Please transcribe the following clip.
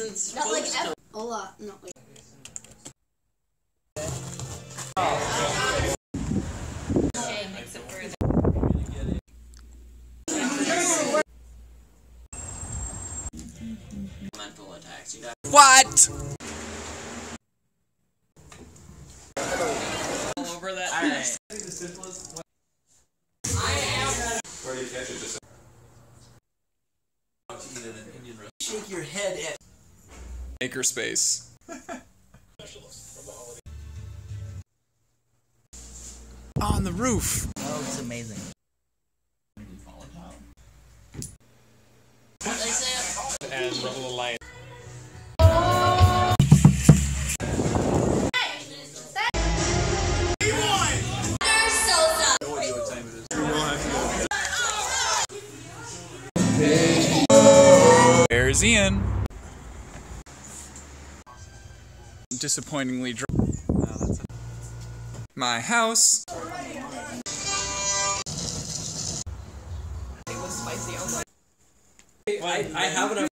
it's Not like supposed to. Hola, no wait. Mental attacks. You got What? all over that. Alright. I think the simplest. Where do you catch it? Just To eat in an Indian restaurant. Shake your head at. Makerspace. On the roof. Oh, it's amazing. What they say? And rubble the light. No idea what time it is. There's Ian. Disappointingly dry. My house. It was spicy. I have enough.